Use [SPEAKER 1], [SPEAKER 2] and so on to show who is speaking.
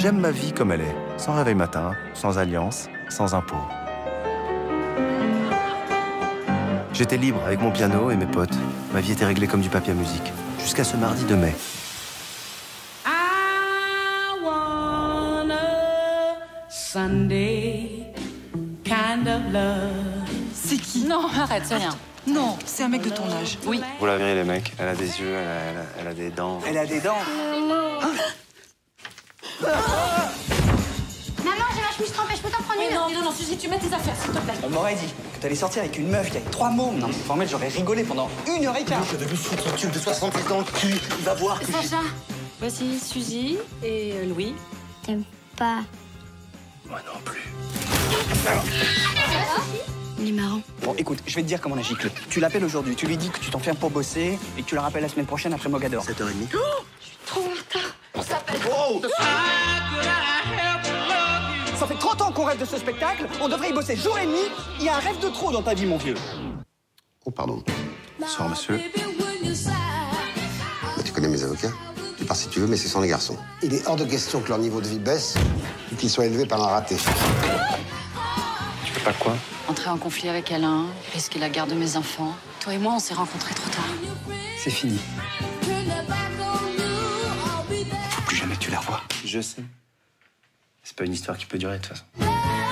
[SPEAKER 1] J'aime ma vie comme elle est, sans réveil matin, sans alliance, sans impôts. J'étais libre avec mon piano et mes potes. Ma vie était réglée comme du papier à musique. Jusqu'à ce mardi de mai.
[SPEAKER 2] Sunday kind of love.
[SPEAKER 3] C'est qui?
[SPEAKER 4] Non, arrête, c'est rien.
[SPEAKER 3] Non, c'est un mec de ton âge.
[SPEAKER 4] Oui.
[SPEAKER 1] Vous la verrez, les mecs. Elle a des yeux, elle a des dents.
[SPEAKER 5] Elle a des dents.
[SPEAKER 6] Maman, j'ai ma chemise trempée, je peux t'en prendre une?
[SPEAKER 4] Non, Suzy, tu mets tes affaires, s'il te plaît.
[SPEAKER 5] On m'aurait dit que t'allais sortir avec une meuf qui avait 3 mômes. Non, en fait, j'aurais rigolé pendant 1h15.
[SPEAKER 7] Je vais lui foutre un tube de 68 dans le cul. Il va voir que
[SPEAKER 4] Sacha, voici Suzy et Louis.
[SPEAKER 6] T'aimes pas?
[SPEAKER 7] Moi non plus.
[SPEAKER 6] Il est marrant.
[SPEAKER 5] Bon, écoute, je vais te dire comment la gicle. Tu l'appelles aujourd'hui, tu lui dis que tu t'enfermes pour bosser et que tu la rappelles la semaine prochaine après Mogador.
[SPEAKER 7] 7h30.
[SPEAKER 6] Trop en retard. On s'appelle.
[SPEAKER 7] Wow.
[SPEAKER 5] Ça fait 30 ans qu'on rêve de ce spectacle, on devrait y bosser jour et nuit. Il y a un rêve de trop dans ta vie, mon vieux.
[SPEAKER 7] Oh, pardon.
[SPEAKER 1] Bonsoir, monsieur.
[SPEAKER 7] Tu connais mes avocats? Tu pars si tu veux, mais c'est sans les garçons. Il est hors de question que leur niveau de vie baisse ou qu'ils soient élevés par un raté.
[SPEAKER 1] Tu peux pas quoi?
[SPEAKER 4] Entrer en conflit avec Alain, risquer la garde de mes enfants. Toi et moi, on s'est rencontrés trop tard.
[SPEAKER 5] C'est fini. Faut plus jamais que tu la revois.
[SPEAKER 1] Je sais. C'est pas une histoire qui peut durer, de toute façon.